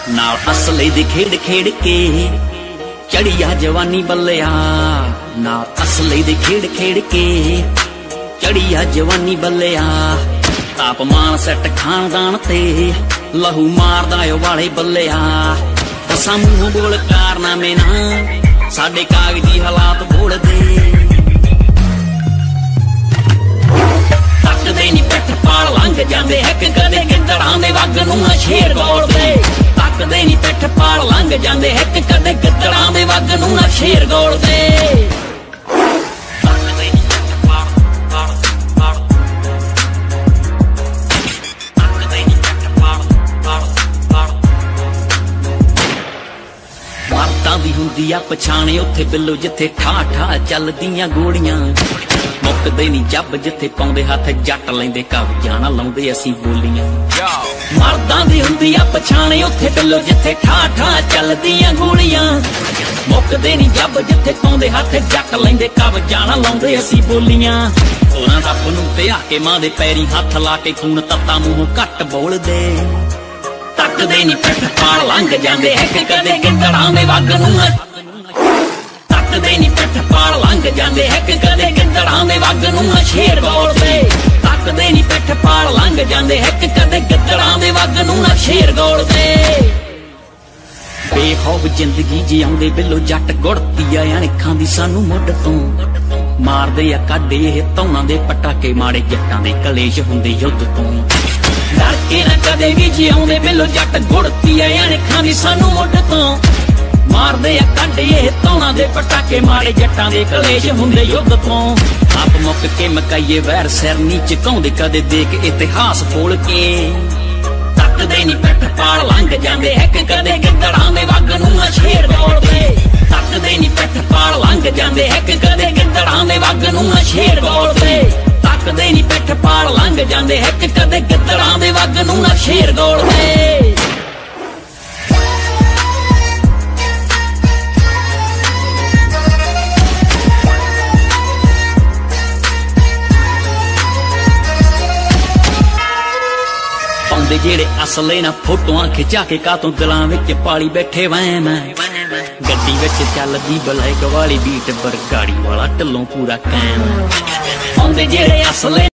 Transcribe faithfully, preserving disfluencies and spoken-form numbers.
नाल असले दी खेड़ खेड़ के चढ़िया जवानी बल्लिया, नाल असले दी खेड़ खेड़ के चढ़िया जवानी बल्लिया। तापमान सैट खानदान ते लहू मारदा ओ वाले बल्लिया। दसां मूंह बोल कारनामे ना साडे कागजी हालात बोल दे। तकदे नी पिठ पाल लंघ जांदे हिक कदे गिद्दड़ां दे वग नूं शेर गौल दे। तकदे नी पिठ पाल लंघ जांदे हिक कदे गिद्दड़ां दे वग नूं शेर गौल दे। दी हुंदी आ पछाणे उत्थे बिल्लो जिथे ठा ठा चलदियां गोलियां। मुकदे नी जब जिथे पाउंदे हथ जट लैंदे कब जाना लाउंदे असीं बोलियां। मर्दां दी हुंदी आ पछाणे उत्थे बिल्लो जिथे ठा ठा चलदियां गोलियां। मुकदे नी जब जिथे पाउंदे हथ जट लैंदे कब जाना लाउंदे असीं बोलियां। होरां रब नूं ते आके मां दे पैरीं हथ ला के खून तत्ता मूंह घट बोलदे। तकदे नी पिठ पाल लंघ जांदे हिक कदे गिद्दड़ां दे वग नूं। तकदे नी पिठ पाल लंघ जांदे हिक कदे गिद्दड़ां दे वग नूं शेर गौल दे। तकदे नी पिठ पाल लंघ जांदे हिक कदे गिद्दड़ां दे वग नूं शेर गौल दे। बेखौफ जिंदगी जिउंदे बिल्लो जट गुड़ती आ अणखां दी सानू मुੱਢ ਤੋਂ। मारदे आ काढे ਇਹ ਧੌਣਾਂ ਦੇ ਪਟਾਕੇ माड़े जट्टां दे कलेश हुंदे युद्ध ਤੋਂ। डर के ना कदे भी जिउंदे बिल्लो जट गुड़ती आ अणखां दी सानू मुੱਢ ਤੋਂ। मारदे आ काढे ਇਹ ਧੌਣਾਂ ਦੇ पटाके माड़े जट्टां दे कलेश हुंदे युद्ध ਤੋਂ। आप मुक के मकाइए वैर सिर नी झुकाउंदे कदे देख इतिहास फोल के। तकदे नी पिठ पाल लंघ जांदे हिक कदे गिद्दड़ां दे वग नूं शेर गौल दे। तकदे नी पिठ पाल लंघ जांदे हिक कदे गिद्दड़ां दे वग नूं शेर गौल दे। तकदे नी पिठ पाल लंघ जांदे हिक कदे गिद्दड़ां दे वग नूं शेर गौल दे। जेड़े असले ना फोटोआं खिचा के कातों दिलां विच पाली बैठे वैम। गड्डी विच चलदी ब्लैक वाली बीट पर गाड़ी वाला ढिल्लों पूरा कैम। आउंदे जेड़े असले